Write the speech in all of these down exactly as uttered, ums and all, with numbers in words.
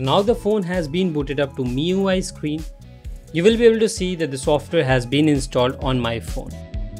So now the phone has been booted up to M I U I screen. You will be able to see that the software has been installed on my phone.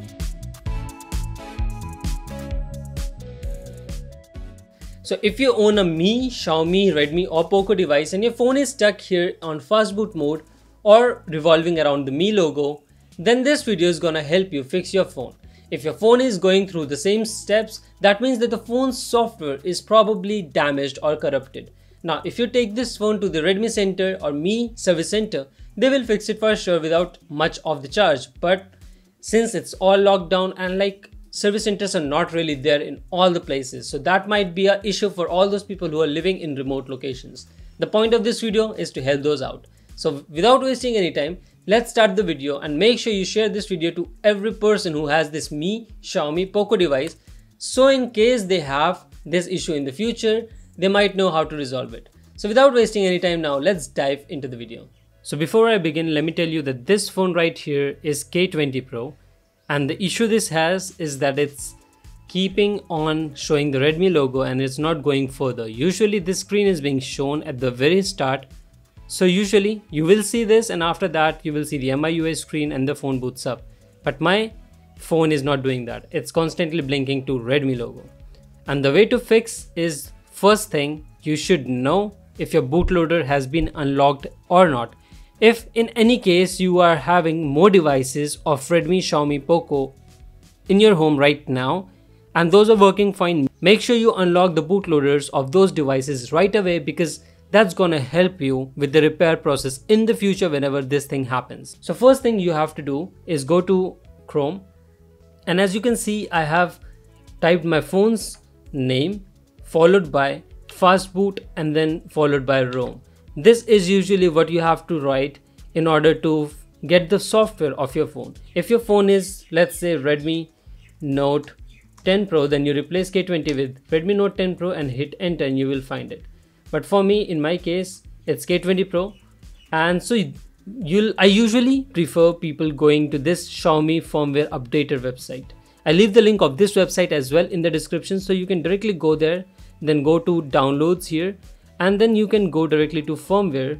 So if you own a Mi, Xiaomi, Redmi or Poco device and your phone is stuck here on fast boot mode or revolving around the Mi logo, then this video is gonna help you fix your phone. If your phone is going through the same steps, that means that the phone's software is probably damaged or corrupted. Now, if you take this phone to the Redmi Center or Mi Service Center, they will fix it for sure without much of the charge. But since it's all locked down and like service centers are not really there in all the places, so that might be an issue for all those people who are living in remote locations. The point of this video is to help those out. So without wasting any time, let's start the video and make sure you share this video to every person who has this Mi, Xiaomi, Poco device. So in case they have this issue in the future, they might know how to resolve it. So without wasting any time now, let's dive into the video. So before I begin, let me tell you that this phone right here is K twenty Pro. And the issue this has is that it's keeping on showing the Redmi logo and it's not going further. Usually this screen is being shown at the very start. So usually you will see this and after that you will see the M I U I screen and the phone boots up. But my phone is not doing that. It's constantly blinking to Redmi logo. And the way to fix is, first thing, you should know if your bootloader has been unlocked or not. If in any case you are having more devices of Redmi, Xiaomi, Poco in your home right now and those are working fine, make sure you unlock the bootloaders of those devices right away, because that's gonna help you with the repair process in the future whenever this thing happens. So first thing you have to do is go to Chrome, and as you can see I have typed my phone's name followed by fastboot and then followed by ROM. This is usually what you have to write in order to get the software of your phone. If your phone is, let's say, Redmi Note ten Pro, then you replace K twenty with Redmi Note ten Pro and hit enter and you will find it. But for me, in my case, it's K twenty Pro, and so you'll I usually prefer people going to this Xiaomi firmware updater website. I leave the link of this website as well in the description, so you can directly go there, then go to downloads here, and then you can go directly to firmware,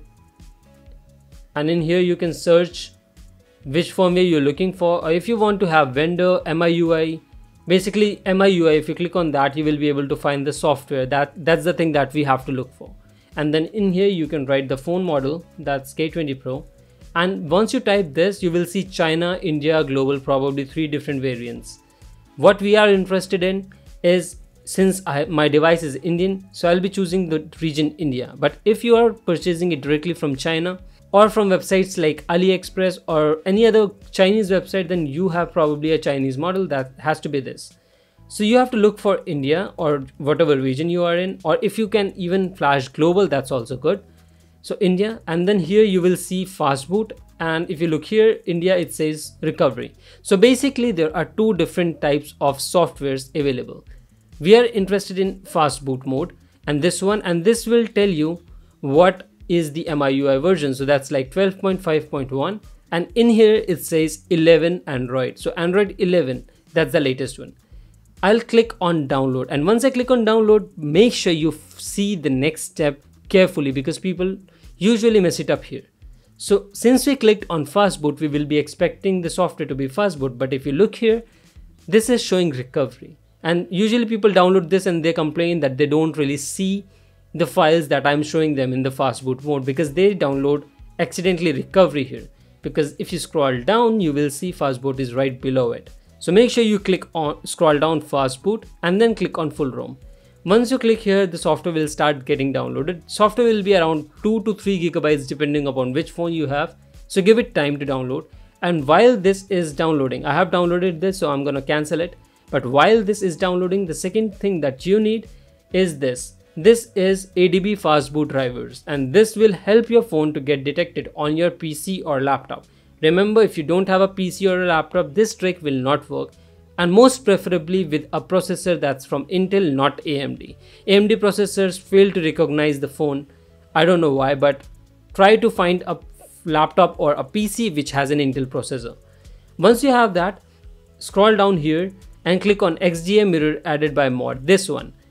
and in here you can search which firmware you're looking for, or if you want to have vendor, M I U I. Basically M I U I, if you click on that, you will be able to find the software. That that's the thing that we have to look for. And then in here you can write the phone model, that's K twenty Pro, and once you type this you will see China, India, global, probably three different variants. What we are interested in is, since I, my device is Indian, so I'll be choosing the region India. But if you are purchasing it directly from China or from websites like AliExpress or any other Chinese website, then you have probably a Chinese model. That has to be this. So you have to look for India or whatever region you are in, or if you can even flash global, that's also good. So India, and then here you will see fastboot, and if you look here, India, it says recovery. So basically there are two different types of softwares available. We are interested in fast boot mode and this one, and this will tell you what is the M I U I version. So that's like twelve point five point one, and in here it says eleven Android. So Android eleven, that's the latest one. I'll click on download, and once I click on download, make sure you see the next step carefully, because people usually mess it up here. So since we clicked on fast boot, we will be expecting the software to be fast boot, but if you look here, this is showing recovery. And usually people download this and they complain that they don't really see the files that I'm showing them in the fast boot mode, because they download accidentally recovery here. Because if you scroll down, you will see fast boot is right below it. So make sure you click on scroll down fast boot and then click on full ROM. Once you click here, the software will start getting downloaded. Software will be around two to three gigabytes depending upon which phone you have. So give it time to download. And while this is downloading, I have downloaded this, so I'm gonna cancel it. But while this is downloading, the second thing that you need is this. This is A D B fastboot drivers, and this will help your phone to get detected on your P C or laptop. Remember, if you don't have a P C or a laptop, this trick will not work, and most preferably with a processor that's from Intel, not A M D. A M D processors fail to recognize the phone. I don't know why, but try to find a laptop or a P C which has an Intel processor. Once you have that, scroll down here and click on X G A mirror added by mod, this one.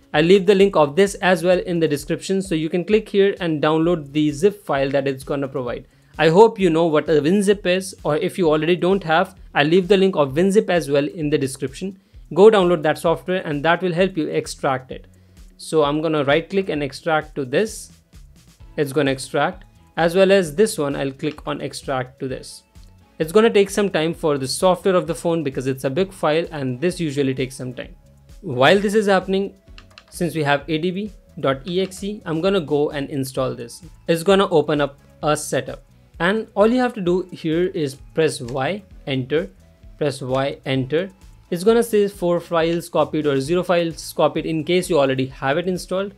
I'll leave the link of this as well in the description, so you can click here and download the zip file that it's gonna provide. I hope you know what a WinZip is, or if you already don't have, I'll leave the link of WinZip as well in the description. Go download that software and that will help you extract it. So I'm gonna right click and extract to this. It's gonna extract, as well as this one. I'll click on extract to this. It's gonna take some time for the software of the phone because it's a big file and this usually takes some time. While this is happening, since we have A D B dot E X E, I'm gonna go and install this. It's gonna open up a setup, and all you have to do here is press Y, enter, press Y, enter. It's gonna say four files copied or zero files copied in case you already have it installed,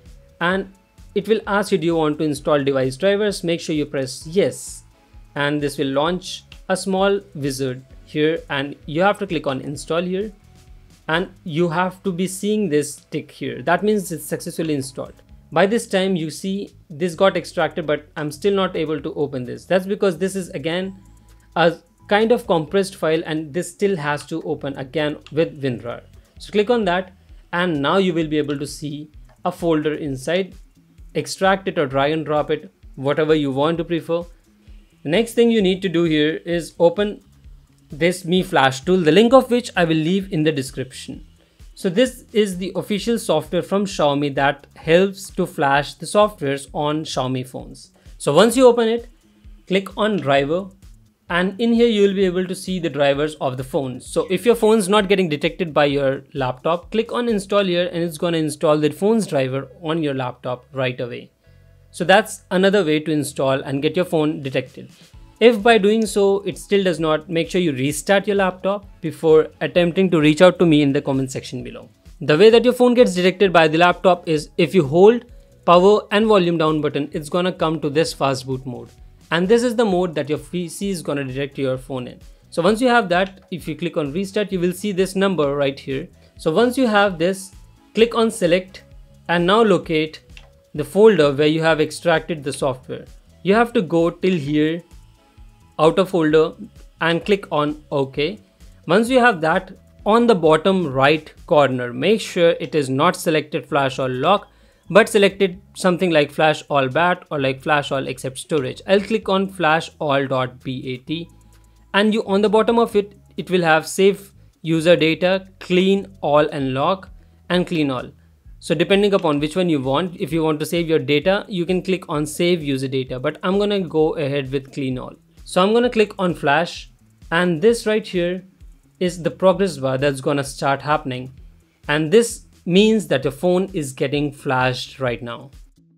and it will ask you, do you want to install device drivers? Make sure you press yes, and this will launch a small wizard here, and you have to click on install here, and you have to be seeing this tick here. That means it's successfully installed. By this time you see this got extracted, but I'm still not able to open this. That's because this is again a kind of compressed file and this still has to open again with WinRar. So click on that and now you will be able to see a folder inside. Extract it or drag and drop it, whatever you want to prefer. The next thing you need to do here is open this Mi Flash tool, the link of which I will leave in the description. So this is the official software from Xiaomi that helps to flash the softwares on Xiaomi phones. So once you open it, click on driver, and in here you will be able to see the drivers of the phone. So if your phone is not getting detected by your laptop, click on install here and it's going to install the phone's driver on your laptop right away. So that's another way to install and get your phone detected. If by doing so it still does not, make sure you restart your laptop before attempting to reach out to me in the comment section below. The way that your phone gets detected by the laptop is if you hold power and volume down button, it's gonna come to this fast boot mode. And this is the mode that your P C is gonna detect your phone in. So once you have that, if you click on restart, you will see this number right here. So once you have this, click on select and now locate the folder where you have extracted the software. You have to go till here, outer folder, and click on OK. Once you have that, on the bottom right corner, make sure it is not selected flash or lock, but selected something like flash all bat or like flash all except storage. I'll click on flash all dot bat, and you on the bottom of it, it will have save user data, clean all and lock, and clean all. So depending upon which one you want, if you want to save your data, you can click on save user data, but I'm gonna go ahead with clean all. So I'm gonna click on flash, and this right here is the progress bar that's gonna start happening, and this means that your phone is getting flashed right now.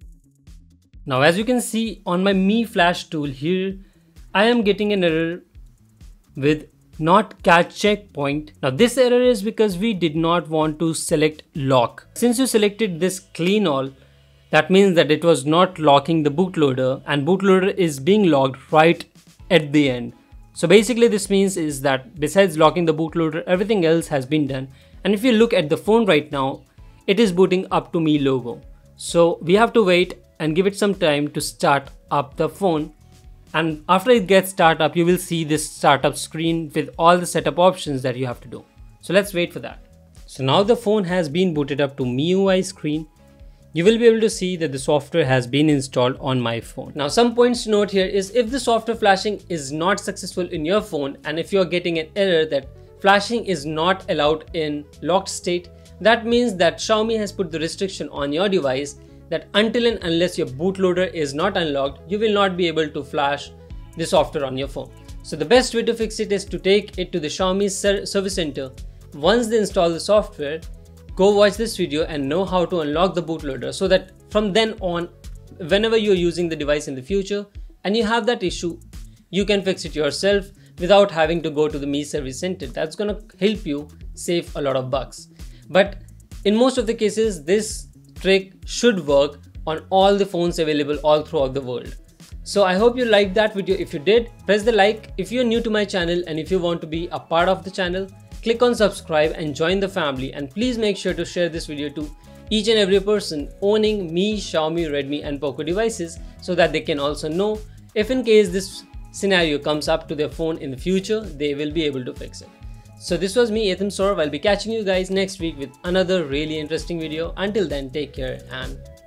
Now as you can see on my Mi Flash tool here, I am getting an error with not catch checkpoint. Now this error is because we did not want to select lock. Since you selected this clean all, that means that it was not locking the bootloader, and bootloader is being logged right at the end. So basically this means is that besides locking the bootloader, everything else has been done. And if you look at the phone right now, it is booting up to Mi logo. So we have to wait and give it some time to start up the phone. And after it gets start up, you will see this startup screen with all the setup options that you have to do. So let's wait for that. So now the phone has been booted up to M I U I screen. You will be able to see that the software has been installed on my phone. Now some points to note here is if the software flashing is not successful in your phone, and if you are getting an error that flashing is not allowed in locked state, that means that Xiaomi has put the restriction on your device that until and unless your bootloader is not unlocked, you will not be able to flash the software on your phone. So the best way to fix it is to take it to the Xiaomi ser service center. Once they install the software, go watch this video and know how to unlock the bootloader, so that from then on, whenever you're using the device in the future and you have that issue, you can fix it yourself without having to go to the Mi service center. That's gonna help you save a lot of bucks. But in most of the cases, this trick should work on all the phones available all throughout the world. So I hope you liked that video. If you did, press the like. If you're new to my channel and if you want to be a part of the channel, click on subscribe and join the family. And please make sure to share this video to each and every person owning Mi, Xiaomi, Redmi and Poco devices, so that they can also know if in case this scenario comes up to their phone in the future, they will be able to fix it. So this was me, Ethan Saurav. I'll be catching you guys next week with another really interesting video. Until then, take care and